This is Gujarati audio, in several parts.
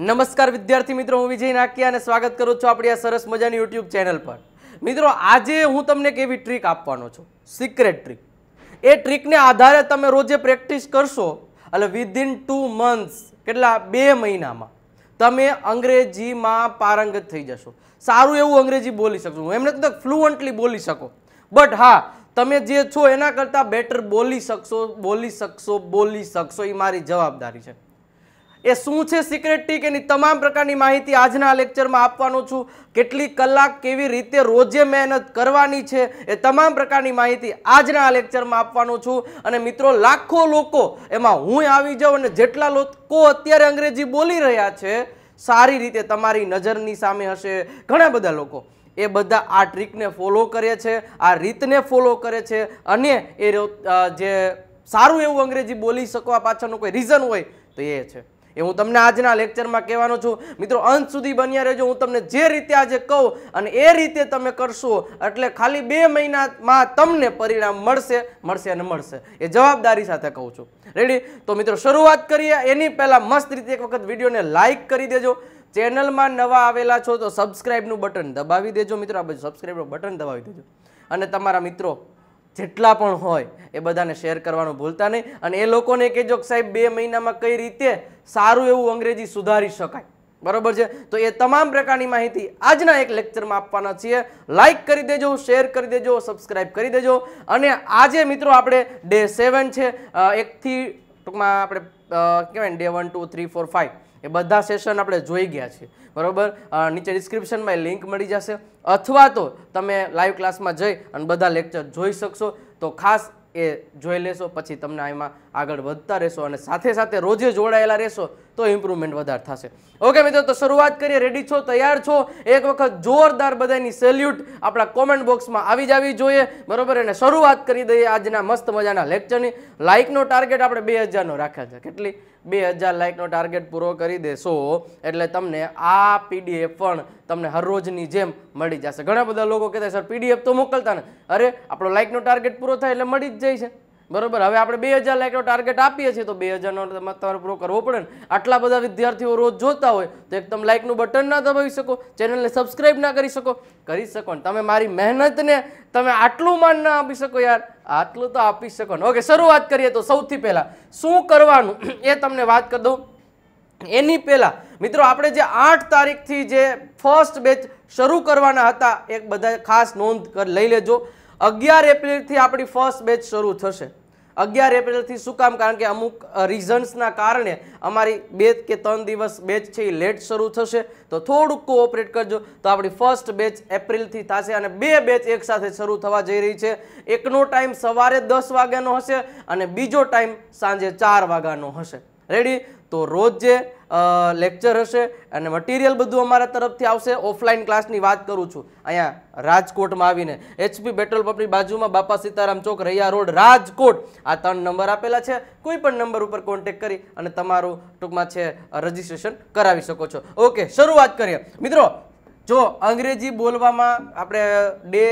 નમસ્કાર વિદ્યાર્થી મિત્રો, હું વિજય નાકિયા અને સ્વાગત કરું છું આપણી આ સરસ મજાની યુટ્યુબ ચેનલ પર. મિત્રો, આજે હું તમને એક એવી ટ્રીક આપવાનો છું, સિક્રેટ ટ્રીક. એ ટ્રીકને આધારે તમે રોજે પ્રેક્ટિસ કરશો એટલે વિધિન 2 months, કેટલા 2 મહિનામાં તમે અંગ્રેજીમાં પારંગત થઈ જશો. સારું એવું અંગ્રેજી બોલી શકશો. એમ નથી તો ફ્લુઅન્ટલી બોલી શકો, બટ હા, તમે જે છો એના કરતાં બેટર બોલી શકશો એ મારી જવાબદારી છે. એ શું છે સિક્રેટ ટ્રીક, એની તમામ પ્રકારની માહિતી આજના લેક્ચરમાં આપવાનો છું. કેટલી કલાક કેવી રીતે રોજે મહેનત કરવાની છે એ તમામ પ્રકારની માહિતી આજના લેક્ચરમાં આપવાનો છું. અને મિત્રો, લાખો લોકો એમાં હું આવી જાઉં અને જેટલા લોકો અત્યારે અંગ્રેજી બોલી રહ્યા છે સારી રીતે તમારી નજરની સામે હશે ઘણા બધા લોકો, એ બધા આ ટ્રીકને ફોલો કરે છે, આ રીતને ફોલો કરે છે અને એ જે સારું એવું અંગ્રેજી બોલી શકવા પાછળનું કોઈ રીઝન હોય તો એ છે. એ હું તમને આજના લેક્ચરમાં કહેવાનો છું. મિત્રો, અંત સુધી બન્યા રહેજો. હું તમને જે રીતે આજે કહું અને એ રીતે તમે કરશો એટલે ખાલી 2 મહિનામાં તમને પરિણામ મળશે. એ જવાબદારી સાથે કહું છું. રેડી? તો મિત્રો, શરૂઆત કરીએ. એની પહેલા મસ્ત રીતે એક વખત વિડીયોને લાઈક કરી દેજો. ચેનલમાં નવા આવેલા છો તો સબસ્ક્રાઇબનું બટન દબાવી દેજો. મિત્રો, આ બધું સબસ્ક્રાઇબનું બટન દબાવી દેજો અને તમારા મિત્રો જેટલા પણ હોય એ બધાને શેર કરવાનું ભૂલતા નહીં. અને એ લોકોને કહેજો કે સાહેબ 2 મહિનામાં કઈ રીતે સારું એવું અંગ્રેજી સુધારી શકાય. બરોબર છે? તો એ તમામ પ્રકારની માહિતી આજના એક લેક્ચરમાં આપવાના છીએ. લાઈક કરી દેજો, શેર કરી દેજો, સબસ્ક્રાઇબ કરી દેજો. અને આજે મિત્રો આપણે ડે 7 છે, એકથી ટૂંકમાં આપણે કહેવાય ડે 1 2 3 4 5 એ બધા સેશન આપણે જોઈ ગયા છીએ. બરોબર? નીચે ડિસ્ક્રિપ્શનમાં લિંક મળી જશે, અથવા તો તમે લાઈવ ક્લાસમાં જઈ અને બધા લેક્ચર જોઈ શકશો. તો ખાસ એ જોઈ લેશો, પછી તમને આમાં આગળ વધતા રહેશો અને સાથે સાથે રોજે જોડાયેલા રહેશો તો ઇમ્પ્રુવમેન્ટ વધારે થશે. ઓકે મિત્રો, તો શરૂઆત કરીએ. રેડી છો? તૈયાર છો? એક વખત જોરદાર બધાની સેલ્યુટ આપણા કોમેન્ટ બોક્સમાં આવી જવી જોઈએ. બરોબર? અને શરૂઆત કરી દઈએ આજના મસ્ત મજાના લેક્ચરની. લાઇકનો ટાર્ગેટ આપણે 2000નો રાખ્યા છે. કેટલી? 2000 લાઇકનો ટાર્ગેટ પૂરો કરી દેશો એટલે તમને આ પીડીએફ પણ તમને હરરોજની જેમ મળી જશે. ઘણા બધા લોકો કહેતા સર પીડીએફ તો મોકલતા ને. અરે, આપણો લાઇકનો ટાર્ગેટ પૂરો થાય એટલે મળી જ જાય છે. બરોબર? હવે આપણે 2000 લાઇકનો ટાર્ગેટ આપીએ છીએ તો 2000નો તમારે પૂરો કરવો પડે ને. આટલા બધા વિદ્યાર્થીઓ રોજ જોતા હોય તો એક તમે લાઇકનું બટન ના દબાવી શકો, ચેનલને સબસ્ક્રાઇબ ના કરી શકો? કરી શકો ને. તમે મારી મહેનતને તમે આટલું માન ના આપી શકો યાર? આટલું તો આપી શકો ને. ઓકે, શરૂઆત કરીએ. તો સૌથી પહેલા શું કરવાનું એ તમને વાત કરી દઉં. એની પહેલા મિત્રો, આપણે જે 8 તારીખથી જે ફર્સ્ટ બેચ શરૂ કરવાના હતા એક બધા ખાસ નોંધ લઈ લેજો. 11 એપ્રિલથી આપણી ફર્સ્ટ બેચ શરૂ થશે. 11 એપ્રિલથી શું કામ? કારણ કે અમુક રીઝન્સના કારણે અમારી 2 કે 3 દિવસ બેચ છે એ લેટ શરૂ થશે. તો થોડુંક કોઓપરેટ કરજો. તો આપણી ફર્સ્ટ બેચ એપ્રિલથી થશે અને 2 બેચ એક સાથે શરૂ થવા જઈ રહી છે. એકનો ટાઈમ સવારે 10 વાગ્યાનો હશે અને બીજો ટાઈમ સાંજે 4 વાગ્યાનો હશે. રેડી? તો રોજ જે લેક્ચર હશે અને મટીરિયલ બધું અમારા તરફથી આવશે. ઓફલાઈન ક્લાસની વાત કરું છું, અહીંયા રાજકોટમાં આવીને HP પેટ્રોલ પંપની બાજુમાં બાપા સીતારામ ચોક, રૈયા રોડ, રાજકોટ. આ 3 નંબર આપેલા છે. કોઈ પણ નંબર ઉપર કોન્ટેક્ટ કરી અને તમારું ટૂંકમાં છે રજીસ્ટ્રેશન કરાવી શકો છો. ઓકે, શરૂઆત કરીએ. મિત્રો, જો અંગ્રેજી બોલવામાં આપણે ડે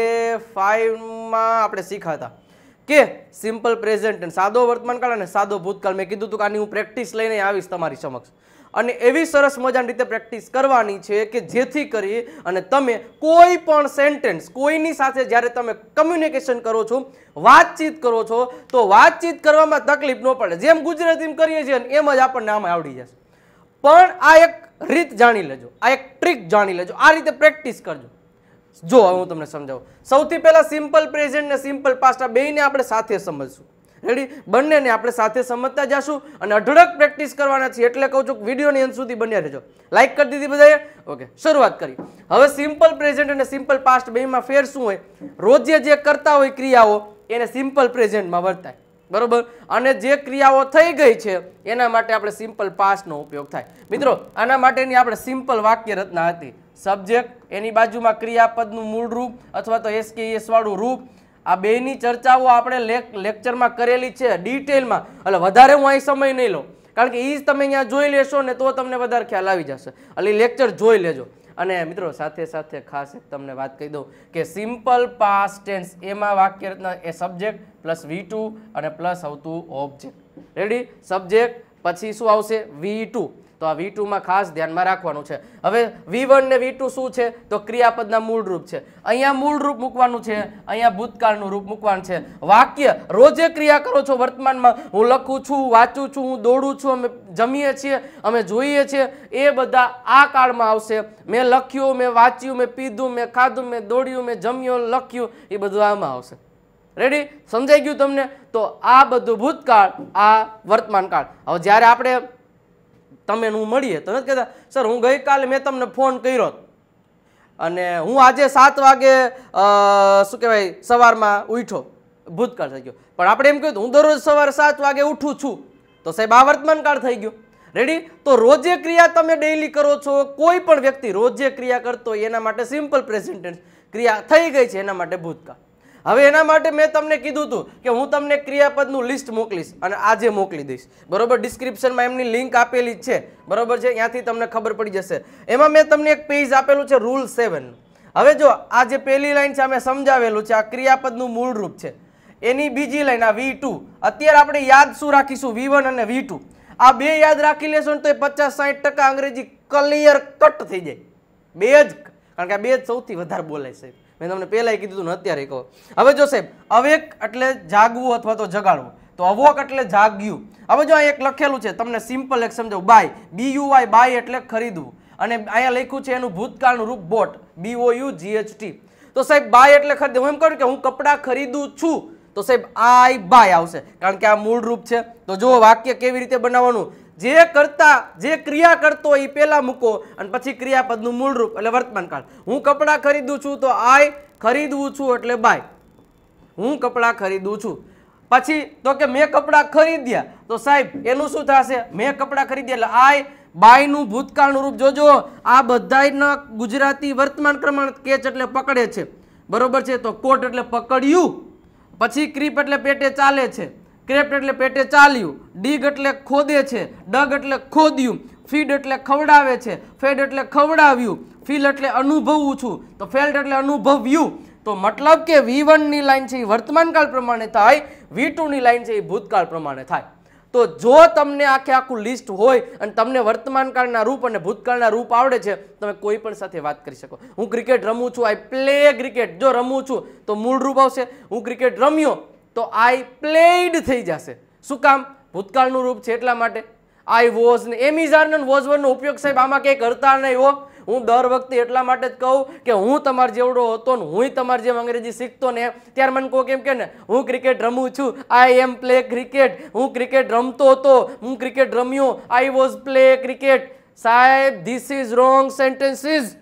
5માં આપણે શીખાતા કે સિમ્પલ પ્રેઝન્ટ, સાદો વર્તમાનકાળ અને સાદો ભૂતકાળ. મેં કીધું હતું કે આની હું પ્રેક્ટિસ લઈને આવીશ તમારી સમક્ષ અને એવી સરસ મજાની રીતે પ્રેક્ટિસ કરવાની છે કે જેથી કરી અને તમે કોઈ પણ સેન્ટેન્સ કોઈની સાથે જ્યારે તમે કમ્યુનિકેશન કરો છો, વાતચીત કરો છો, તો વાતચીત કરવામાં તકલીફ ન પડે. જેમ ગુજરાતીમાં કરીએ છીએ એમ જ આપણને આમાં આવડી જશે. પણ આ એક રીત જાણી લેજો, આ એક ટ્રીક જાણી લેજો. આ રીતે પ્રેક્ટિસ કરજો. જો હું તમને સમજાવું. સૌથી પહેલા સિમ્પલ પ્રેઝન્ટ ને સિમ્પલ પાસ્ટ આ બેયને આપણે સાથે સમજશું. રેડી? બંનેને આપણે સાથે સમજતા જશું અને અઢળક પ્રેક્ટિસ કરવાના છે. એટલે કહું છું કે વિડીયોની અંત સુધી બન્યા રહેજો. લાઈક કરી દીધી બધાએ? ઓકે, શરૂઆત કરી. હવે સિમ્પલ પ્રેઝન્ટ અને સિમ્પલ પાસ્ટ બેયમાં ફેર શું હોય? રોજે જે કરતા હોય ક્રિયાઓ એને સિમ્પલ પ્રેઝન્ટમાં વર્તાય. બરોબર? અને જે ક્રિયાઓ થઈ ગઈ છે એના માટે આપણે સિમ્પલ પાસ્ટનો ઉપયોગ થાય. મિત્રો, આના માટેની આપણે સિમ્પલ વાક્ય રચના હતી. સબ્જેક્ટ, એની બાજુમાં ક્રિયાપદનું મૂળ રૂપ અથવા તો SKS વાળું રૂપ. આ બેની ચર્ચાઓ આપણે લેક્ચરમાં કરેલી છે ડિટેલમાં. એટલે વધારે હું અહીં સમય નહીં લઉં, કારણ કે એ જ તમે અહીંયા જોઈ લેશો ને તો તમને વધારે ખ્યાલ આવી જશે. એટલે લેક્ચર જોઈ લેજો. અને મિત્રો, સાથે સાથે ખાસ એક તમને વાત કહી દઉં કે સિમ્પલ પાસ્ટ ટેન્સ એમાં વાક્ય રચના એ સબ્જેક્ટ પ્લસ V2 અને પ્લસ આવતું ઓબ્જેક્ટ. રેડી? સબ્જેક્ટ પછી શું આવશે? V2. તો આ V2 માં ખાસ ધ્યાનમાં રાખવાનું છે. હવે V1 ને V2 શું છે તો ક્રિયાપદના મૂળ રૂપ છે. અહીંયા મૂળ રૂપ મૂકવાનું છે, અહીંયા ભૂતકાળનું રૂપ મૂકવાનું છે. વાક્ય રોજે ક્રિયા કરો છો વર્તમાનમાં, હું લખું છું, વાંચું છું, હું દોડું છું, અમે જમીએ છીએ, અમે જોઈએ છીએ, એ બધા આ કાળમાં આવશે. મેં લખ્યું, મેં વાંચ્યું, મેં પીધું, મેં ખાધું, મેં દોડ્યું, મેં જમ્યું, લખ્યું, એ બધું આમાં આવશે. રેડી? સમજાઈ ગયું તમને? તો આ બધું ભૂતકાળ, આ વર્તમાન કાળ. હવે જ્યારે આપણે તમે હું મળીએ તો નથી કહેતા સર હું ગઈકાલે મેં તમને ફોન કર્યો અને હું આજે 7 વાગે શું કહેવાય સવારમાં ઉઠ્યો, ભૂતકાળ થઈ ગયો. પણ આપણે એમ કહ્યું હું દરરોજ સવારે 7 વાગે ઉઠું છું, તો સાહેબ આ વર્તમાન કાળ થઈ ગયો. રેડી? તો રોજે ક્રિયા તમે ડેઈલી કરો છો, કોઈ પણ વ્યક્તિ રોજે ક્રિયા કરતો હોય એના માટે સિમ્પલ પ્રેઝન્ટ ટેન્સ, ક્રિયા થઈ ગઈ છે એના માટે ભૂતકાળ. હવે એના માટે મેં તમને કીધું હતું કે હું તમને ક્રિયાપદનું લિસ્ટ મોકલીશ અને આજે મોકલી દઈશ. બરોબર? ડિસ્ક્રિપ્શનમાં એમની લિંક આપેલી જ છે. બરોબર છે? ત્યાંથી તમને ખબર પડી જશે. એમાં મેં તમને એક પેજ આપેલું છે રૂલ 7. હવે જો આ જે પહેલી લાઈન છે આ મેં સમજાવેલું છે, આ ક્રિયાપદનું મૂળ રૂપ છે. એની બીજી લાઈન આ V2. અત્યારે આપણે યાદ શું રાખીશું? V1 અને V2. આ બે યાદ રાખી લેશો ને તો 50-60% અંગ્રેજી ક્લિયર કટ થઈ જાય. બે જ, કારણ કે આ બે જ સૌથી વધારે બોલાય છે. મેં તમને પહેલાં કીધું હતું ને અત્યારે કહો. હવે જો સાહેબ અવેક એટલે જાગવું અથવા તો જગાડવું, તો અવોક એટલે જાગ્યું. હવે જો આ એક લખેલું છે તમને સિમ્પલ એક સમજાવું, બાય, BUY, બાય એટલે ખરીદવું, અને અહીંયા લખ્યું છે એનું ભૂતકાળનું રૂપ બોટ, BOUGHT. તો સાહેબ બાય એટલે ખરીદવું. હું એમ કહું કે હું કપડાં ખરીદું છું, તો સાહેબ આઈ બાય આવશે, કારણ કે આ મૂળ રૂપ છે. તો જો વાક્ય કેવી રીતે બનાવવાનું, જે કરતા જે ક્રિયા કરતો એ પહેલા મૂકો અને પછી ક્રિયાપદનું મૂળ રૂપ એટલે વર્તમાન કાળ. હું કપડાં ખરીદું છું તો આઈ, ખરીદવું છું એટલે બાય, હું કપડાં ખરીદું છું. પછી તો કે મેં કપડાં ખરીદ્યા, તો સાહેબ એનું શું થશે? મેં કપડાં ખરીદ્યા એટલે આઈ, બાયનું ભૂતકાળનું રૂપ. જોજો આ બધાયના ગુજરાતી વર્તમાન ક્રમાંક. કેચ એટલે પકડે છે, બરોબર છે? તો કોટ એટલે પકડ્યું. પછી ક્રીપ એટલે પેટે ચાલે છે, ક્રેપ્ટ એટલે પેટે ચાલ્યું, ડીગ એટલે ખોદે છે, ડગ એટલે ખોદ્યું, ફીડ એટલે ખવડાવે છે, ફેડ એટલે ખવડાવ્યું, ફીલ એટલે અનુભવું છું, તો ફેલ્ડ એટલે અનુભવ્યું. તો મતલબ કે V1 ની લાઈન છે એ વર્તમાન કાળ પ્રમાણે થાય, V2 ની લાઈન છે એ ભૂતકાળ પ્રમાણે થાય. તો જો તમને આખું લિસ્ટ હોય અને તમને વર્તમાન કાળના રૂપ અને ભૂતકાળના રૂપ આવડે છે, તમે કોઈ પણ સાથે વાત કરી શકો. હું ક્રિકેટ રમું છું, આઈ પ્લે ક્રિકેટ. જો રમું છું તો મૂળ રૂપ આવશે. હું ક્રિકેટ રમ્યો તો આઈ પ્લેડ થઈ જશે. શું કામ? ભૂતકાળનું રૂપ છે એટલા માટે. આઈ વોઝ ને એમિઝાર ને વોઝ વન નો ઉપયોગ સાહેબ આમાં કંઈ કરતા નહીં હો. હું દર વખતે એટલા માટે જ કહું કે હું તમારા જેવડો હતો ને હું તમારી જેમ અંગ્રેજી શીખતો ને ત્યારે મને કહો કેમ કે ને હું ક્રિકેટ રમું છું, આઈ એમ પ્લે ક્રિકેટ. હું ક્રિકેટ રમતો હતો, હું ક્રિકેટ રમ્યો, આઈ વોઝ પ્લે ક્રિકેટ. સાહેબ ધીસ ઇઝ રોંગ સેન્ટેન્સીસ.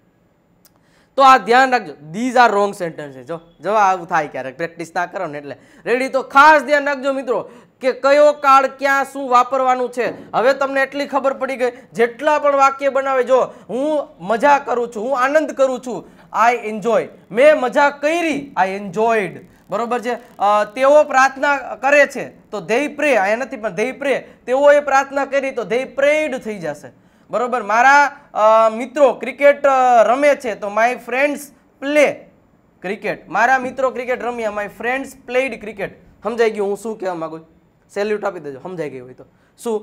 તો આ ધ્યાન રાખજો, ધીઝ આર રોંગ સેન્ટેન્સીસ. જો આવું થાય ક્યારેક પ્રેક્ટિસ ના કરો ને એટલે. રેડી? તો ખાસ ધ્યાન રાખજો મિત્રો કે કયો કાળ ક્યાં શું વાપરવાનું છે. હવે તમને એટલી ખબર પડી ગઈ. જેટલા પણ વાક્ય બનાવે, જો હું મજા કરું છું, હું આનંદ કરું છું, આઈ એન્જોય. મેં મજા કરી, આઈ એન્જોયડ. બરોબર છે? તેઓ પ્રાર્થના કરે છે તો ધેય પ્રે, અહીંયા નથી પણ ધેય પ્રે. તેઓએ પ્રાર્થના કરી તો ધેય પ્રેડ થઈ જશે. બરોબર? મારા મિત્રો ક્રિકેટ રમે છે તો માય ફ્રેન્ડ્સ પ્લે ક્રિકેટ. મારા મિત્રો ક્રિકેટ રમ્યા, માય ફ્રેન્ડ્સ પ્લેડ ક્રિકેટ. સમજાઈ ગયું હું શું કહેવા માંગુ? સેલ્યુટ આપી દેજો સમજાઈ ગયું હોય તો. શું?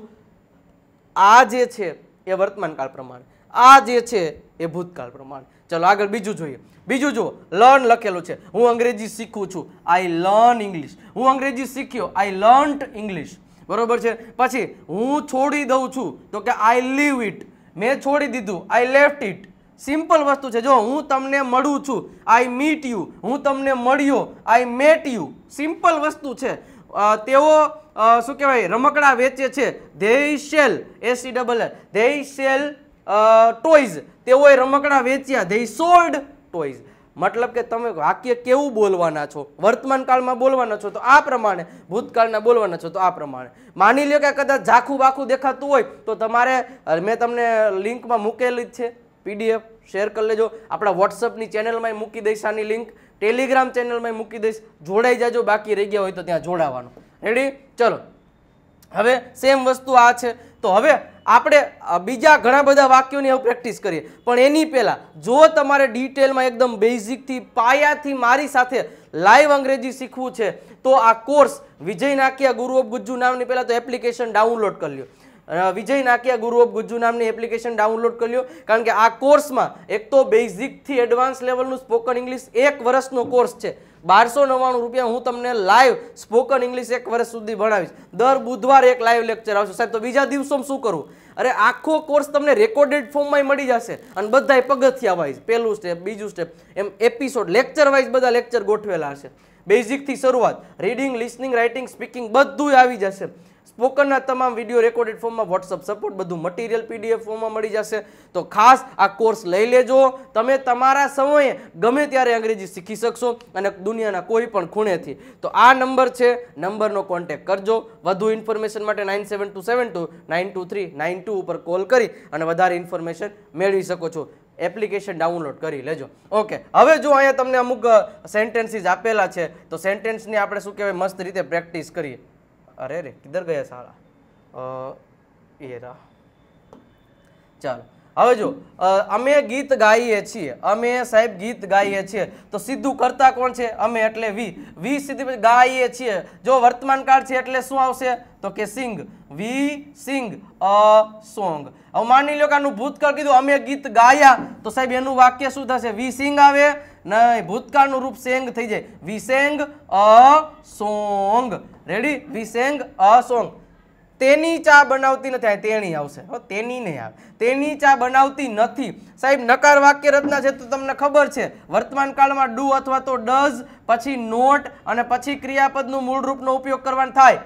આ જે છે એ વર્તમાન કાળ પ્રમાણે, આ જે છે એ ભૂતકાળ પ્રમાણે. ચલો આગળ બીજું જોઈએ. બીજું જુઓ, લર્ન લખેલું છે. હું અંગ્રેજી શીખું છું, આઈ લર્ન ઇંગ્લિશ. હું અંગ્રેજી શીખ્યો, આઈ લર્ન્ટ ઇંગ્લિશ. બરોબર છે? પછી હું છોડી દઉં છું તો કે આઈ લીવ ઇટ. મેં છોડી દીધું, આઈ લેફ્ટ ઇટ. સિમ્પલ વસ્તુ છે. જો હું તમને મળું છું, આઈ મીટ યુ. હું તમને મળ્યો, આઈ મેટ યુ. સિમ્પલ વસ્તુ છે. તેઓ શું કહેવાય રમકડા વેચે છે, they sell, SELL, they sell toys. તેઓએ રમકડા વેચ્યા, ધે સોલ્ડ ટોયઝ. મતલબ કે તમે વાક્ય કેવું બોલવાના છો? વર્તમાન કાળમાં બોલવાના છો તો આ પ્રમાણે, ભૂતકાળના બોલવાના છો તો આ પ્રમાણે. માની લ્યો કે કદાચ ઝાખું બાખું દેખાતું હોય તો તમારે, મેં તમને લિંકમાં મૂકેલી જ છે, PDF શેર કરી લેજો. આપણા વોટ્સઅપની ચેનલમાં મૂકી દઈશ આની લિંક, ટેલિગ્રામ ચેનલમાં મૂકી દઈશ. જોડાઈ જાજો, બાકી રહી ગયા હોય તો ત્યાં જોડાવાનું. રેડી? ચલો હવે સેમ વસ્તુ આ છે. તો હવે આપણે બીજા ઘણા બધા વાક્યોની હવે પ્રેક્ટિસ કરીએ. પણ એની પહેલા જો તમારે ડિટેલમાં એકદમ બેઝિકથી પાયાથી મારી સાથે લાઈવ અંગ્રેજી શીખવું છે તો આ કોર્સ વિજય નાકિયા ગુરુ ઓફ ગુજ્જુ નામની પહેલા તો એપ્લિકેશન ડાઉનલોડ કરી લ્યો. વિજય નાકિયા ગુરુ ઓફ ગુજ્જુ નામની એપ્લિકેશન ડાઉનલોડ કરી લો, કારણ કે આ કોર્સમાં એક તો બેઝિકથી એડવાન્સ લેવલનું સ્પોકન ઇંગ્લિશ 1 વર્ષનો કોર્સ છે. 1299 રૂપિયા હું તમને લાઈવ સ્પોકન ઇંગ્લિશ 1 વર્ષ સુધી ભણાવીશ. દર બુધવારે એક લાઈવ લેક્ચર આવશે. સાહેબ તો બીજા દિવસોમાં શું કરવું? અરે આખો કોર્સ તમને રેકોર્ડેડ ફોર્મમાં મળી જશે અને બધાય પગથિયા વાઇઝ, પહેલું સ્ટેપ, બીજું સ્ટેપ, એમ એપિસોડ લેક્ચર વાઇઝ બધા લેક્ચર ગોઠવેલા હશે. બેઝિકથી શરૂઆત, રીડિંગ, લિસનિંગ, રાઇટિંગ, સ્પીકિંગ બધું આવી જશે. સ્પોકનના તમામ વિડીયો રેકોર્ડેડ ફોર્મમાં, વોટ્સઅપ સપોર્ટ, બધું મટીરિયલ PDF ફોર્મમાં મળી જશે. તો ખાસ આ કોર્સ લઈ લેજો. તમે તમારા સમયે ગમે ત્યારે અંગ્રેજી શીખી શકશો અને દુનિયાના કોઈ પણ ખૂણેથી. તો આ નંબર છે, નંબરનો કોન્ટેક્ટ કરજો. વધુ ઇન્ફોર્મેશન માટે 9727292392 ઉપર કોલ કરી અને વધારે ઇન્ફોર્મેશન મેળવી શકો છો. એપ્લિકેશન ડાઉનલોડ કરી લેજો. ઓકે, હવે જો અહીંયા તમને અમુક સેન્ટેન્સીસ આપેલા છે તો સેન્ટેન્સની આપણે શું કહેવાય મસ્ત રીતે પ્રેક્ટિસ કરીએ. અરે રે કિધર ગયા સાલા, એ રા. ચાલો હવે જો અમે ગીત ગાઈએ છીએ, અમે સાહેબ ગીત ગાઈએ છીએ તો સીધું કરતા કોણ છે? અમે એટલે વી સીધી ગાઈએ છીએ. જો વર્તમાન કાળ છે એટલે શું આવશે? તો કે સિંગ. વી સિંગ અ સોંગ. હવે માની લો કે આનું ભૂતકાળ કીધું, અમે ગીત ગાયા, તો સાહેબ એનું વાક્ય શું થશે? વી સિંગ આવે નહીં, ભૂતકાળનું રૂપ સેંગ થઈ જાય. We sang a song. Ready? We sang a song. તેની ચા બનાવતી નથી, તેણી આવશે. તેની નહીં આવે, તેની ચા બનાવતી નથી. સાહેબ નકાર વાક્ય રચના છે તો તમને ખબર છે વર્તમાન કાળમાં ડુ અથવા તો ડઝ, પછી નોટ અને પછી ક્રિયાપદનું મૂળ રૂપનો ઉપયોગ કરવાનો થાય.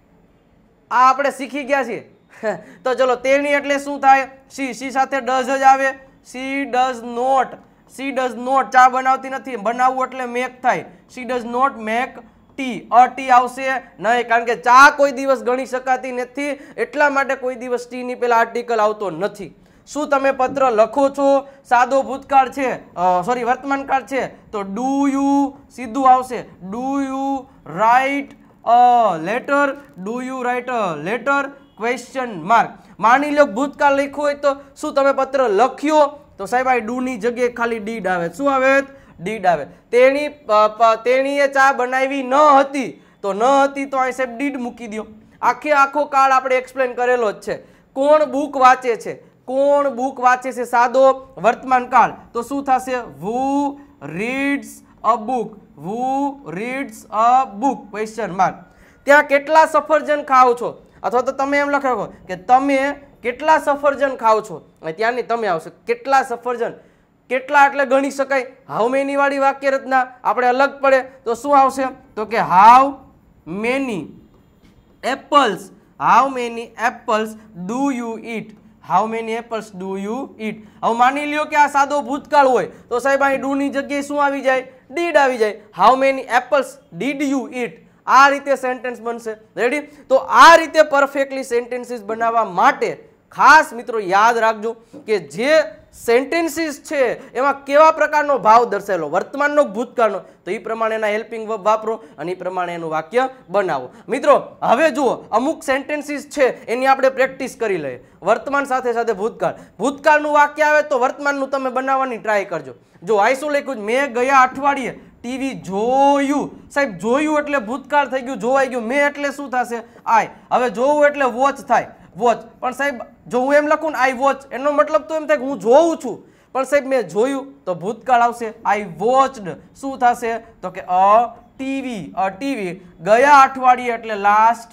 આ આપણે શીખી ગયા છીએ. તો ચલો, તેણી એટલે શું થાય? સી સાથે ડઝ જ આવે. She does not, she does not ચા બનાવતી નથી. બનાવવું એટલે મેક થાય. She does not make tea. Tea આવશે નહીં, કારણ કે ચા કોઈ દિવસ ગણી શકાતી નથી, એટલા માટે કોઈ દિવસ ટી ની પેલા આર્ટિકલ આવતો નથી. શું તમે પત્ર લખો છો? સાદો ભૂતકાળ છે, સોરી વર્તમાન કાળ છે તો ડુ યુ સીધું આવશે. Do you write a letter? Do you write a letter? Question mark. માની લો ભૂતકાળ લખ્યું હોય તો શું તમે પત્ર લખ્યો? તો સાહેબ આ ડુ ની જગ્યાએ ખાલી ડીડ આવે. શું આવે? ડીડ આવે. તેણીએ ચા બનાવી ન હતી તો ન હતી તો અહીં સાહેબ ડીડ મૂકી દો. આખો કાળ આપણે એક્સપ્લેન કરેલો જ છે. કોણ બુક વાંચે છે? કોણ બુક વાંચે છે? સાદો વર્તમાન કાળ તો શું થશે? who reads a book? who reads a book? Question mark. ત્યાં કેટલા સફરજન ખાઓ છો? અથવા તો તમે એમ લખો કે તમે કેટલા સફરજન ખાઓ છો? ત્યાંની તમે આવશે કેટલા સફરજન. કેટલા એટલે ગણી શકાય. હાઉ મેની વાળી વાક્ય રચના આપણે અલગ પડે તો શું આવશે? તો કે how many apples, how many apples do you eat? How many apples do you eat? હવે માની લ્યો કે આ સાદો ભૂતકાળ હોય તો સાહેબ અહીં ડુ ની જગ્યાએ શું આવી જાય? ડીડ આવી જાય. How many apples did you eat? આ રીતે સેન્ટેન્સ બનશે. રેડી? તો આ રીતે પરફેક્ટલી સેન્ટેન્સીસ બનાવવા માટે ખાસ મિત્રો યાદ રાખજો કે જે સેન્ટેન્સીસ છે એમાં કેવા પ્રકારનો ભાવ દર્શાવેલો, વર્તમાનનો ભૂતકાળનો, તો એ પ્રમાણેના હેલ્પિંગ વર્બ વાપરો અને એ પ્રમાણે એનું વાક્ય બનાવો. મિત્રો હવે જુઓ અમુક સેન્ટેન્સીસ છે એની આપણે પ્રેક્ટિસ કરી લઈએ. વર્તમાન સાથે સાથે ભૂતકાળ. ભૂતકાળનું વાક્ય આવે તો વર્તમાનનું તમે બનાવવાની ટ્રાય કરજો. જો આ શું લખ્યું? મેં ગયા અઠવાડિયે ટીવી જોયું. સાહેબ જોયું એટલે ભૂતકાળ થઈ ગયું, જોવાઈ ગયું. મેં એટલે શું થશે? આય. હવે જોવું એટલે વોચ થાય, વોચ. પણ સાહેબ જો હું એમ લખું ને આઈ વોચ, એનો મતલબ તો એમ થાય કે હું જોઉં છું, પણ સાહેબ મેં જોયું તો ભૂતકાળ આવશે. I watched. શું થશે? તો કે અ ટીવી. અ ટીવી. ગયા અઠવાડિયે એટલે લાસ્ટ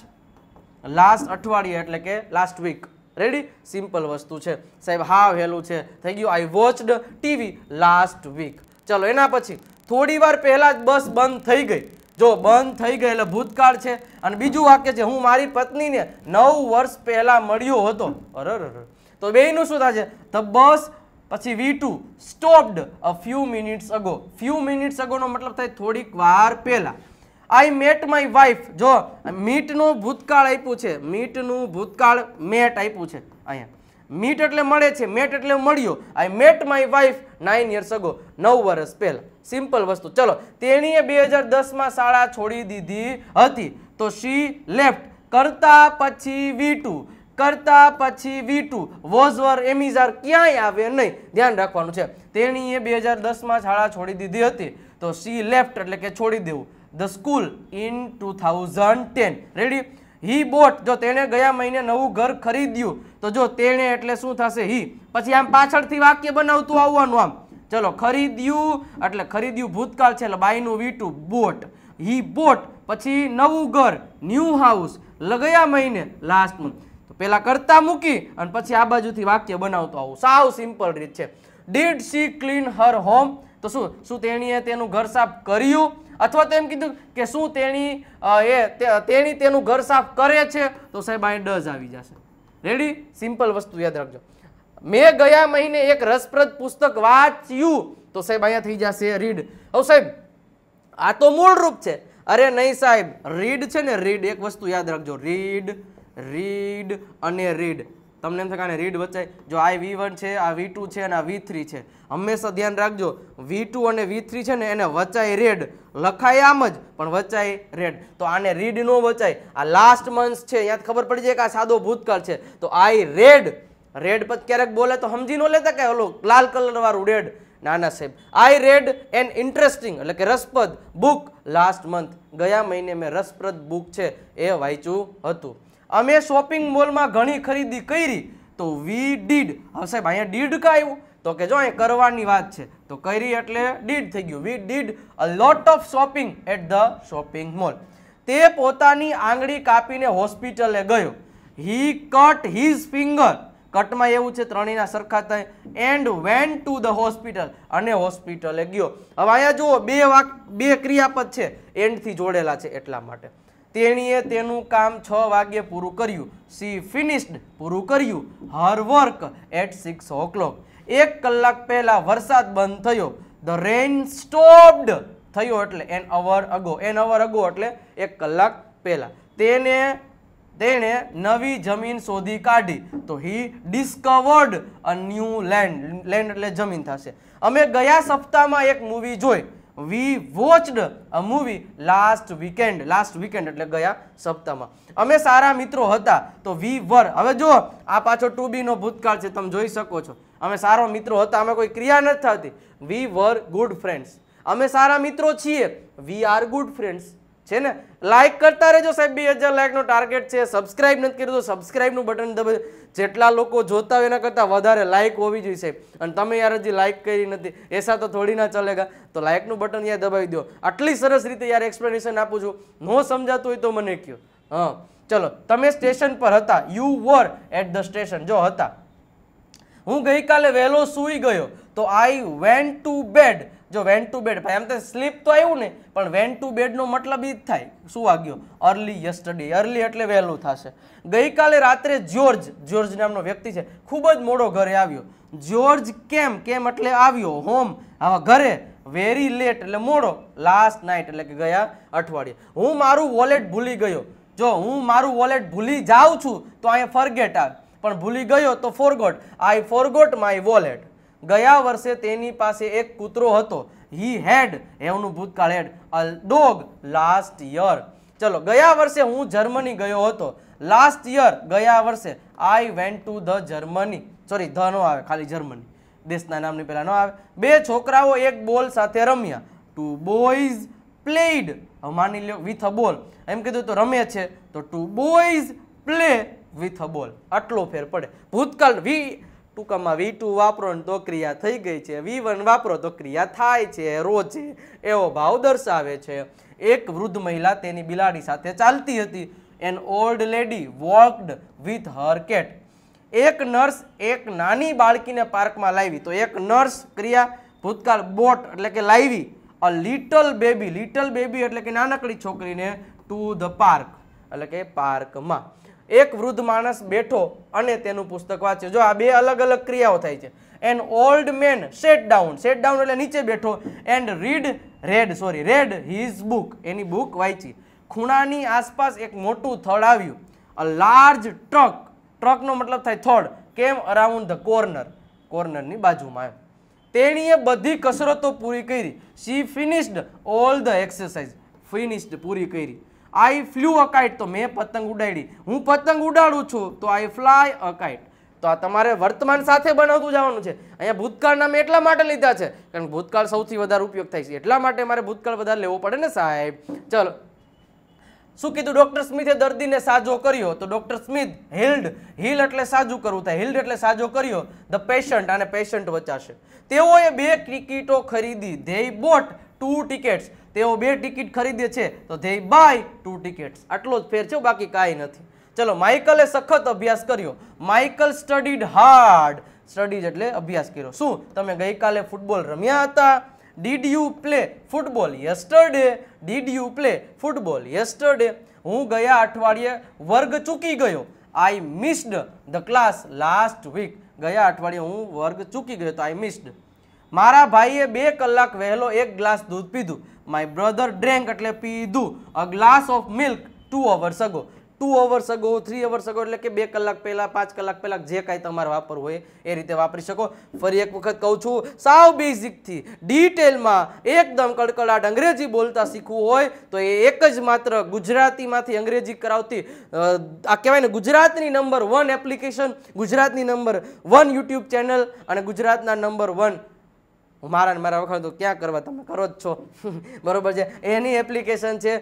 અઠવાડિયે એટલે કે લાસ્ટ વીક. રેડી? સિમ્પલ વસ્તુ છે સાહેબ. હા વહેલું છે, થઈ ગયું. I watched TV last week. ચલો એના પછી થોડી વાર પહેલા જ બસ બંધ થઈ ગઈ. જો બંધ થઈ ગઈ એટલે ભૂતકાળ છે. અને બીજું વાક્ય છે હું મારી પત્નીને 9 વર્ષ પહેલા મળ્યો હતો. અરર. તો બેયનું શું થશે? ધ બસ પછી V2 stopped a few minutes ago. few minutes ago નો મતલબ થાય થોડીક વાર પહેલા. I met my wife. જો મીટનું ભૂતકાળ આપ્યું છે, મીટનું ભૂતકાળ મેટ આપ્યું છે અહીંયા. મીટ એટલે મળે છે, મેટ એટલે મળ્યો. I met my wife 9 years ago. 9 વર્ષ પહેલા. સિમ્પલ વસ્તુ. ચલો, તેણીએ 2010માં શાળા છોડી દીધી હતી તો શી લેફ્ટ. કરતા પછી V2, કરતા પછી V2 વોઝ વર એમિઝાર ક્યાંય આવે નહીં, ધ્યાન રાખવાનું છે. તેણીએ 2010માં શાળા છોડી દીધી હતી તો શી લેફ્ટ એટલે કે છોડી દેવું the school in 2010. Ready? He bought, જો તેણે ગયા મહિને નવું ઘર ખરીદ્યું, તો જો તેણે એટલે શું થશે? હી. પછી આમ પાછળથી વાક્ય બનાવતું આવવાનું આમ. ચલો, ખરીદ્યું એટલે ખરીદ્યું ભૂતકાળ છે એટલે બાયનું V2 બોટ. હી બોટ, પછી નવું ઘર ન્યૂ હાઉસ, ગયા મહિને લાસ્ટ મંથ. તો પેલા કરતા મૂકી અને પછી આ બાજુથી વાક્ય બનાવતું આવું. સાવ સિમ્પલ રીત છે. Did she clean her home, તો શું તેણીએ તેનું ઘર સાફ કર્યું? અથવા તો એમ કીધું કે શું તેણી તેનું ઘર સાફ કરે છે, તો સાહેબ અહીં ડઝ આવી જશે. રેડી? સિમ્પલ વસ્તુ યાદ રાખજો. મેં ગયા મહિને એક રસપ્રદ પુસ્તક વાંચ્યું, તો સાહેબ અહીંયા થઈ જશે રીડ. હવે સાહેબ આ તો મૂળ રૂપ છે. અરે નહીં સાહેબ, રીડ છે ને, રીડ એક વસ્તુ યાદ રાખજો. રીડ, રીડ અને રીડ. તમને એમ થાય કે રીડ વચાય. જો આ V1 છે, આ V2 છે અને આ V3 છે. હંમેશા ધ્યાન રાખજો, V2 અને V3 છે ને એને વચાય રેડ. લખાય આમ જ પણ વચાય રેડ. તો આને રીડ નો વચાય. આ લાસ્ટ મંથ છે, અહીંયા ખબર પડી જાય કે આ સાદો ભૂતકાળ છે. તો આઈ રેડ, રેડ પછી ક્યારેક બોલે તો સમજી ન લેતા કે ઓલો લાલ કલર વાળું રેડ. ના ના સાહેબ, આઈ રેડ એન ઇન્ટરેસ્ટિંગ એટલે કે રસપ્રદ બુક લાસ્ટ મંથ. ગયા મહિને મેં રસપ્રદ બુક છે એ વાંચ્યું હતું. અમે શોપિંગ મોલમાં ઘણી ખરીદી કરી, તો વી ડીડ. હવે સાહેબ અહીંયા ડીડ કા આવ્યું? તો કે જો અહીં કરવાની વાત છે, તો કરી એટલે ડીડ થઈ ગયું. We did a lot of shopping at the shopping mall. તે પોતાની આંગળી કાપીને હોસ્પિટલે ગયો. He cut his finger. કટમાં એવું છે ત્રણેયના સરખા થાય. And went to the hospital, અને હોસ્પિટલે ગયો. હવે અહીંયા જુઓ બે ક્રિયાપદ છે, એન્ડથી જોડેલા છે એટલા માટે. તેણીએ તેનું કામ 6 વાગ્યે પૂરું કર્યું. સી ફિનિશ્ડ, પૂરું કર્યું. Her work at 6 o'clock. 1 કલાક પહેલા વરસાદ બંધ થયો. ધ રેન સ્ટોપ્ડ, થયો એટલે an hour ago. An hour ago એટલે 1 કલાક પહેલા. તેણે નવી જમીન શોધી કાઢી, તો he discovered a new land. Land એટલે જમીન થશે. અમે ગયા સપ્તાહમાં એક મૂવી જોઈ. We watched a movie last weekend. Last weekend એટલે ગયા સપ્તાહમાં. અમે સારા મિત્રો હતા, તો વી વર. હવે જો આ પાછો ટુ બી નો ભૂતકાળ છે, તમે જોઈ શકો છો. અમે સારા મિત્રો હતા, અમે કોઈ ક્રિયા નથી થતી. We were good friends. અમે સારા મિત્રો છીએ. વી આર ગુડ ફ્રેન્ડ્સ છે ને. લાઈક કરતા રહેજો સાહેબ, 2000 લાઈક નો ટાર્ગેટ છે. સબસ્ક્રાઇબ નથી કર્યું તો સબસ્ક્રાઇબ નું બટન દબાવી. જેટલા લોકો જોતા હોય એના કરતાં વધારે લાઈક હોવી જોઈએ સાહેબ. અને તમે યાર હજી લાઈક કરી નથી, એસા તો થોડી ના ચાલેગા. તો લાઈક નું બટન યાર દબાવી દો. આટલી સરસ રીતે યાર એક્સપ્લેનેશન આપું છું, નો સમજાતું હોય તો મને કહો. હા ચલો, તમે સ્ટેશન પર હતા. You were at the station. જો હતા. હું ગઈકાલે વહેલો સૂઈ ગયો, તો આઈ વેન્ટ ટુ બેડ. જો વેન્ટ ટુ બેડ, ભાઈ આમ તો સ્લીપ તો આવ્યું ને, પણ વેન્ટ ટુ બેડ નો મતલબ ઈ જ થાય શું વાગ્યો? Early yesterday. અર્લી એટલે વહેલું થશે. ગઈકાલે રાત્રે જ્યોર્જ નામનો વ્યક્તિ છે, ખૂબ જ મોડો ઘરે આવ્યો. જ્યોર્જ કેમ એટલે આવ્યો. હોમ, હવે ઘરે. વેરી લેટ એટલે મોડો. લાસ્ટ નાઇટ એટલે કે ગયા અઠવાડિયે. હું મારું વોલેટ ભૂલી ગયો. જો હું મારું વોલેટ ભૂલી જાઉં છું તો અહીંયા ફોરગેટ આવે, પણ ભૂલી ગયો તો forgot. I forgot my wallet. ગયા વર્ષે તેની પાસે એક કૂતરો હતો. હી હેડ, એવનું ભૂતકાળ had. A dog last year. ચલો, ગયા વર્ષે હું જર્મની ગયો હતો. લાસ્ટ યર, ગયા વર્ષે. I went to the Germany. Sorry, the નો આવે, ખાલી જર્મની. દેશના નામની પહેલા નો આવે. 2 છોકરાઓ એક બોલ સાથે રમ્યા. 2 બોયઝ પ્લેડ. હવે માની લો વિથ અ બોલ. એમ કીધું તો રમે છે, તો 2 બોયઝ પ્લે વિથ અ બોલ. આટલો ફેર પડે. ભૂતકાળ ટૂંકામાં V2 વાપરો ને તો ક્રિયા થઈ ગઈ છે. V1 વાપરો તો ક્રિયા થાય છે, રોજે, એવો ભાવ દર્શાવે છે. એક વૃદ્ધ મહિલા તેની બિલાડી સાથે ચાલતી હતી. An old lady walked with her cat. એક નર્સ એક નાની બાળકીને પાર્કમાં લાવી. તો એક નર્સ ક્રિયા ભૂતકાળ બોટ એટલે કે લાવી. A little baby. Little baby એટલે કે નાનકડી છોકરીને ટુ ધ પાર્ક એટલે કે પાર્કમાં. એક વૃદ્ધ માણસ બેઠો અને તેનું પુસ્તક વાંચે. જો આ બે અલગ અલગ ક્રિયાઓ થાય છે. An old man sat down. Sat down એટલે નીચે બેઠો. And read his book. એની બુક વાંચી. ખૂણાની આસપાસ એક મોટું થડ આવ્યું. A large truck. ટ્રકનો મતલબ થાય થડ. કેમ અરાઉન્ડ ધ કોર્નર. કોર્નરની બાજુમાં. તેણીએ બધી કસરતો પૂરી કરી. She finished all the exercise. Finished પૂરી કરી. I flew a kite. તો મેં પતંગ ઉડાડી. હું પતંગ ઉડાડું છું, તો આઈ ફ્લાય અ કાઇટ. તો આ તમારે વર્તમાન સાથે બનાવતું જવાનું છે. અહીંયા ભૂતકાળના મેં એટલા માટે લીધા છે કારણ કે ભૂતકાળ સૌથી વધારે ઉપયોગ થાય છે, એટલા માટે મારે ભૂતકાળ વધારે લેવો પડે ને સાહેબ. ચલો, શું કીધું? ડોક્ટર સ્મિથે દર્દીને સાજો કર્યો, તો ડોક્ટર સ્મિથ હીલ્ડ, હીલ એટલે સાજું કરવું થાય, હીલ્ડ એટલે સાજો કર્યો ધ પેશન્ટ, અને પેશન્ટ વચાશે. તેઓએ 2 ટિકિટો ખરીદી, ધે બોટ 2 ટિકિટ્સ, તેઓ 2 ટિકિટ ખરીદે છે તો ધે બાય 2 ટિકિટ્સ. આટલો જ ફેર છે, બાકી કાંઈ નથી. ચલો, માઇકલે સખત અભ્યાસ કર્યો, માઇકલ સ્ટડીડ હાર્ડ, સ્ટડીઝ એટલે અભ્યાસ કર્યો. શું તમે ગઈકાલે ફૂટબોલ રમ્યા હતા? Did you play football yesterday? Did you play football yesterday? હું ગયા અઠવાડિયે વર્ગ ચૂકી ગયો, I missed the class last week. ગયા અઠવાડિયે હું વર્ગ ચૂકી ગયો તો આઈ મિસ્ડ. મારા ભાઈએ 2 કલાક વહેલો 1 ગ્લાસ દૂધ પીધું, માય બ્રધર ડ્રેન્ક એટલે પીધું, a glass of milk 2 hours ago. 2 hours ago, 3 hours ago એટલે કે 2 કલાક પહેલા, 5 કલાક પહેલા, જે કાંઈ તમારે વાપરવું હોય એ રીતે વાપરી શકો. ફરી એક વખત કહું છું, સાવ બેઝિકથી ડિટેલમાં એકદમ કડકડાટ અંગ્રેજી બોલતા શીખવું હોય તો એ એક જ માત્ર ગુજરાતીમાંથી અંગ્રેજી કરાવતી આ કહેવાય ને ગુજરાતની નંબર 1 એપ્લિકેશન, ગુજરાતની નંબર 1 યુટ્યુબ ચેનલ અને ગુજરાતના નંબર 1 મારા વખત તો ક્યાં કરવા, તમે કરો જ છો બરોબર છે. એની એપ્લિકેશન છે.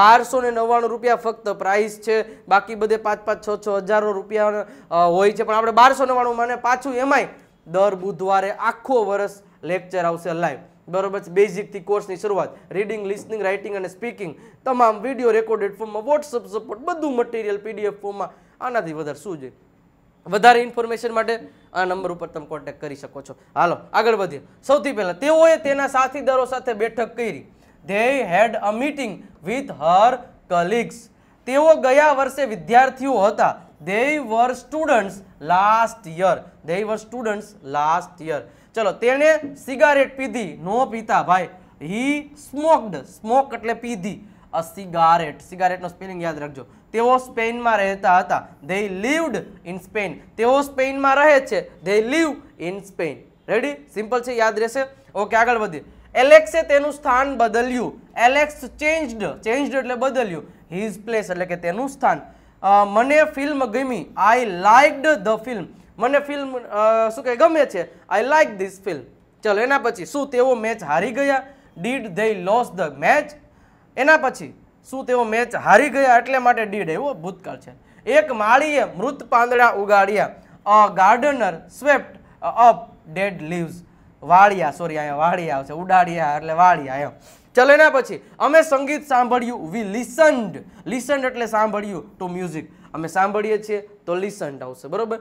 1299 રૂપિયા ફક્ત પ્રાઇસ છે, બાકી બધે 5-5, 6-6 હજારો રૂપિયા હોય છે, પણ આપણે 1299 મને પાછું એમાંય દર બુધવારે આખો વર્ષ લેક્ચર આવશે લાઈવ. બરોબર છે. બેઝિકથી કોર્સની શરૂઆત, રીડિંગ, લિસનિંગ, રાઇટિંગ અને સ્પીકિંગ, તમામ વિડીયો રેકોર્ડેડ ફોર્મમાં, વોટ્સઅપ સપોર્ટ, બધું મટીરિયલ PDF ફોર્મમાં. આનાથી વધારે શું જોઈએ? વધારે ઇન્ફોર્મેશન માટે આ નંબર ઉપર તમે કોન્ટેક્ટ કરી શકો છો. હાલો આગળ વધીએ. સૌથી પહેલા તેઓએ તેના સાથીદારો સાથે બેઠક કરી. They had a meeting with her colleagues. તેઓ ગયા વર્ષે વિદ્યાર્થીઓ હતા. They were students last year. They were students last year. ચલો, તેણે સિગારેટ પીધી, નો પીતા ભાઈ. હી સ્મોક્ડ, સ્મોક એટલે પીધી, અ સિગારેટ, સિગારેટનો સ્પેલિંગ યાદ રાખજો. તેઓ સ્પેનમાં રહેતા હતા. They lived in Spain. તેઓ સ્પેનમાં રહે છે. They live in Spain. Ready? Simple છે, યાદ રહેશે. ઓકે, આગળ વધીએ. એલેક્સે તેનું સ્થાન બદલ્યું. એલેક્સ ચેન્જડ, ચેન્જડ એટલે બદલ્યું. હિઝ પ્લેસ એટલે કે તેનું સ્થાન. મને ફિલ્મ ગમી. I liked the film. મને ફિલ્મ શું કહે ગમે છે. I like this film. ચલો, એના પછી શું તેઓ મેચ હારી ગયા? Did they lose the match? એના પછી શું તેઓ મેચ હારી ગયા એટલે માટે ડીડ એવો ભૂતકાળ છે. એક માળીએ મૃત પાંદડા ઉગાડ્યા. A gardener swept up dead leaves. વાળિયા, સોરી અહીંયા વાળિયા આવશે, ઉડાડ્યા એટલે વાળિયા એમ. ચલો, એના પછી અમે સંગીત સાંભળ્યું. વી લિસન્ડ. લિસન્ડ એટલે સાંભળ્યું. To music. અમે સાંભળીએ છીએ તો લિસન્ડ આવશે. બરોબર.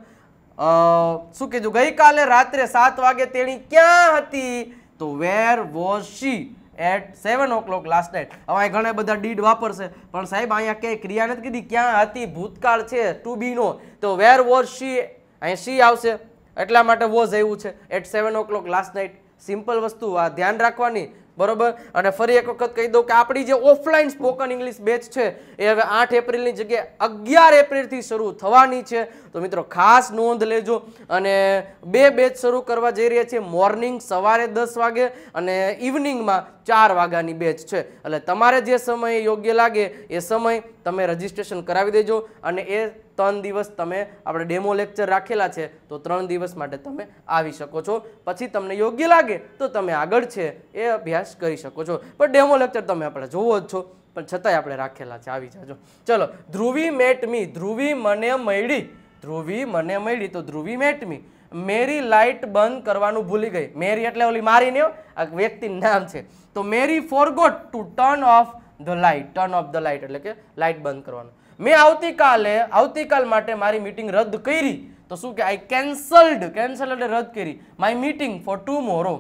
શું કીધું? ગઈકાલે રાત્રે 7 વાગે તેણી ક્યાં હતી? તો where was she at 7 o'clock last night. હવે ઘણા બધા ડીડ વાપરશે, પણ સાહેબ અહીંયા ક્યાંય ક્રિયા નથી કીધી, ક્યાં હતી? ભૂતકાળ છે, ટુ બી નો. તો વેર વોઝ શી, અહીં શી આવશે એટલા માટે વોઝ આવ્યું છે. At 7 o'clock last night. Simple વસ્તુ, આ ધ્યાન રાખવાની. બરોબર. અને ફરી એક વખત કહી દઉં કે આપણી જે ઓફલાઈન સ્પોકન ઇંગ્લિશ બેચ છે એ હવે 8 એપ્રિલની જગ્યાએ 11 એપ્રિલથી શરૂ થવાની છે. તો મિત્રો ખાસ નોંધ લેજો. અને 2 બેચ શરૂ કરવા જઈ રહ્યા છે. મોર્નિંગ સવારે 10 વાગે અને ઇવનિંગમાં 4 વાગ્યાની બેચ છે. એટલે તમારે જે સમય યોગ્ય લાગે એ સમય તમે રજીસ્ટ્રેશન કરાવી દેજો. અને એ 3 દિવસ તમે આપણે ડેમો લેક્ચર રાખેલા છે, તો 3 દિવસ માટે તમે આવી શકો છો. પછી તમને યોગ્ય લાગે તો તમે આગળ છે એ અભ્યાસ કરી શકો છો. પણ ડેમો લેક્ચર તમે આપણે જોવો જ છો, પણ છતાંય આપણે રાખેલા છે, આવી જાજો. ચલો, ધ્રુવી મેટ મી. ધ્રુવી મને મળી. ધ્રુવી મને મળી તો Dhruvi met me. Mary light બંધ કરવાનું ભૂલી ગઈ. મેરી એટલે ઓલી મારી ને આ વ્યક્તિનું નામ છે. તો Mary forgot to turn off the light. Turn off the light એટલે કે લાઇટ બંધ કરવાનું. મેં આવતીકાલ માટે મારી મીટિંગ રદ કરી. તો શું કે આઈ કેન્સલ્ડ. કેન્સલ એટલે રદ કરી. My meeting for tomorrow.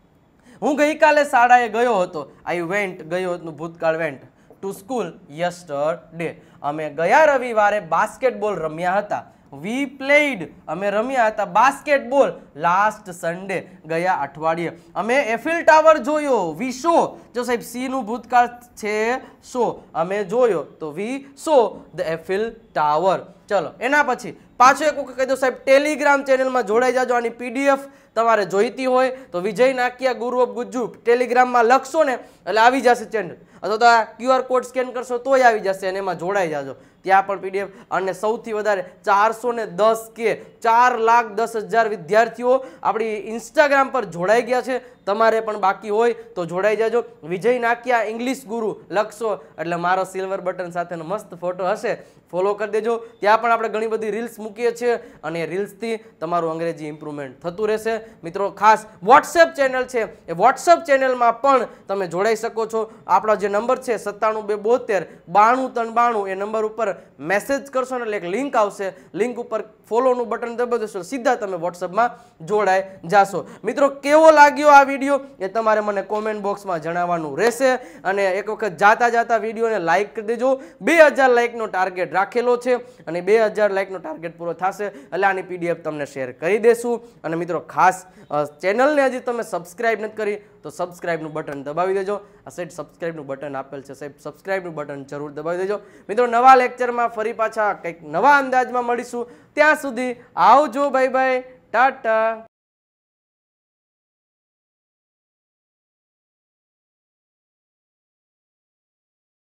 હું ગઈકાલે શાળાએ ગયો હતો. આઈ વેન્ટ, ગયો હતું ભૂતકાળ વેન્ટ. To school yesterday. અમે ગયા રવિવારે બાસ્કેટબોલ રમ્યા હતા. We played. અમે રમ્યા હતા બાસ્કેટબોલ લાસ્ટ સન્ડે, ગયા અઠવાડિયે. અમે એફિલ ટાવર જોયો. We saw. જો સાહેબ સી નું ભૂતકાળ છે શો. અમે જોયો તો we saw the Eiffel Tower. ચલો, એના પછી પાછો એક વખત કહી દો સાહેબ, ટેલિગ્રામ ચેનલમાં જોડાઈ જાજો. આની PDF તમારે જોઈતી હોય તો વિજય નાકિયા ગુરુ ઓફ ગુજ્જુ ટેલિગ્રામમાં લખશો ને એટલે આવી જશે ચેનલ. અથવા તો આ QR કોડ સ્કેન કરશો તોય આવી જશે, અને એમાં જોડાઈ જાજો. ત્યાં પણ PDF. અને સૌથી વધારે 410K 4,10,000 વિદ્યાર્થીઓ આપણી ઇન્સ્ટાગ્રામ પર જોડાઈ ગયા છે. તમારે પણ બાકી હોય તો જોડાઈ જાજો. વિજય નાકિયા ઇંગ્લિશ ગુરુ લખશો એટલે મારો સિલ્વર બટન સાથેનો મસ્ત ફોટો હશે, ફોલો કરી દેજો. ત્યાં પણ આપણે ઘણી બધી રીલ્સ મૂકીએ છીએ અને એ રીલ્સથી તમારું અંગ્રેજી ઇમ્પ્રુવમેન્ટ થતું રહેશે. મિત્રો ખાસ વોટ્સએપ ચેનલ છે, એ વોટ્સએપ ચેનલમાં પણ તમે જોડાઈ શકો છો. આપણો જે નંબર છે 9722929392 એ નંબર ઉપર મેસેજ કરશો ને એટલે એક લિંક આવશે, લિંક ઉપર ફોલોનું બટન દબાવી દેશો, સીધા તમે વોટ્સએપમાં જોડાઈ જાશો. મિત્રો કેવો લાગ્યો આ વિડીયો એ તમારે મને કોમેન્ટ બોક્સમાં જણાવવાનું રહેશે. અને એક વખત જાતા વિડીયોને લાઇક કરી દેજો. 2000 લાઇકનો ટાર્ગેટ રાખેલો છે અને 2000 લાઇકનો ટાર્ગેટ પૂરો થશે એટલે આની પીડીએફ તમને શેર કરી દેશું. અને મિત્રો ખાસ ચેનલને હજી તમે સબસ્ક્રાઇબ નથી કરી તો સબસ્ક્રાઇબનું બટન દબાવી દેજો. આ સાઈડ સબસ્ક્રાઇબનું બટન આપેલ છે, સાહેબ સબસ્ક્રાઇબનું બટન જરૂર દબાવી દેજો. મિત્રો નવા લેક્ચરમાં ફરી પાછા કંઈક નવા અંદાજમાં મળીશું. ત્યાં સુધી આવજો, બાય બાય, ટાટા.